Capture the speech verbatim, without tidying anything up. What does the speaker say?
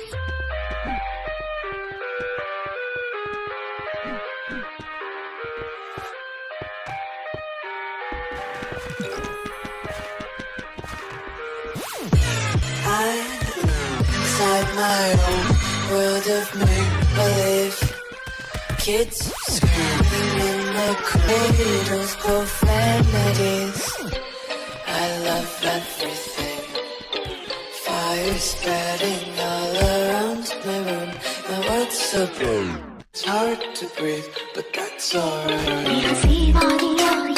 Inside my own world of make-believe, kids screaming in the cradles, profanities. I love everything. Fire spreading all around my room. My world's so blue, it's hard to breathe, but that's alright.